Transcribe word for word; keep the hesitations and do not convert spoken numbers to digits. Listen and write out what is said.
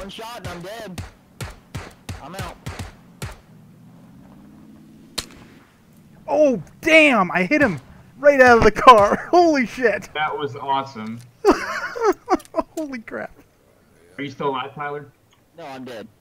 One shot and I'm dead. I'm out. Oh, damn! I hit him right out of the car. Holy shit. That was awesome. Holy crap. Are you still alive, Tyler? No, I'm dead.